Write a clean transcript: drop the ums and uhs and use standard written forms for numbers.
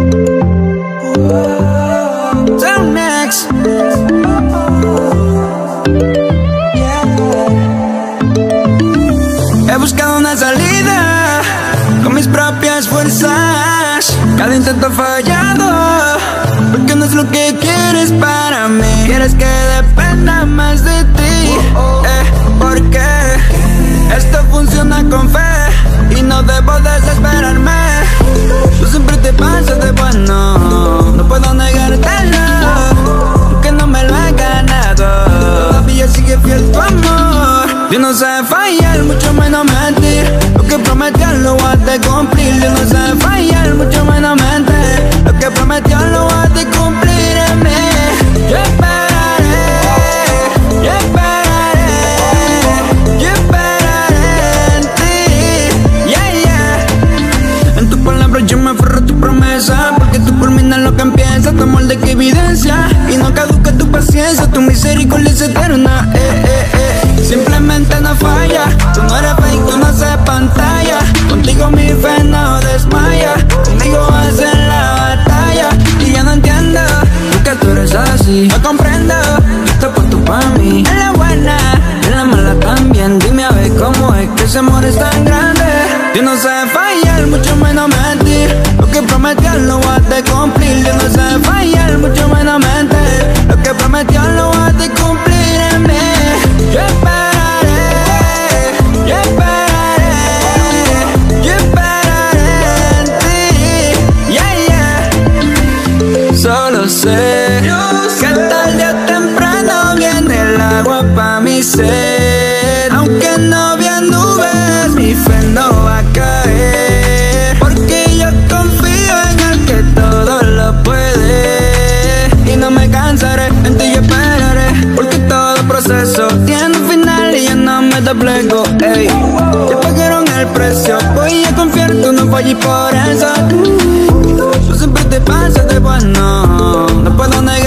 Next. He buscado una salida con mis propias fuerzas. Cada intento ha fallado, porque no es lo que quieres para mí. Quieres que dependa más de ti, porque esto funciona con fe y no debo desesperarme. Tú siempre te pasas de bueno, no puedo negártelo, aunque no me lo he ganado. Todavía sigue fiel tu amor. Yo no sé fallar, mucho menos mentir. Lo que prometió lo voy a cumplir. Yo no sé fallar, mucho menos mentir. Lo que prometió lo voy a cumplir en mí. Yo esperaré, yo esperaré, yo esperaré en ti. Yeah, yeah. En tus palabras yo me aferro a tu promesa, porque tú culminas lo que empieza. Tu amor de que evidencia y no caduca tu paciencia. Tu misericordia es eterna, Simplemente no falla. Tú no eres fake, tú no haces pantalla. Contigo mi fe no desmaya. Conmigo vas en la batalla. Y ya no entiendo por qué tú eres así. No comprendo, yo te apuesto pa' mí. En la buena, en la mala también. Dime a ver cómo es que ese amor es tan grande. Yo no sé fallar, mucho menos mentir. Lo que prometió lo voy a cumplir. Yo no sé fallar, mucho menos mentir. Lo que prometió lo voy a cumplir en mí. Yo esperaré, yo esperaré, yo esperaré en ti. Yeah, yeah. Solo sé que tarde o temprano viene el agua pa' mi sed. Aunque no había nubes, mi fe no va a caer, porque yo confío en el que todo lo puede. Y no me cansaré, en ti yo esperaré, porque todo proceso tiene un final y yo no me doblego, ey. Ya pagaron el precio, voy a confiar, tú no falles por eso. Tú siempre te pasas de bueno, no puedo negar.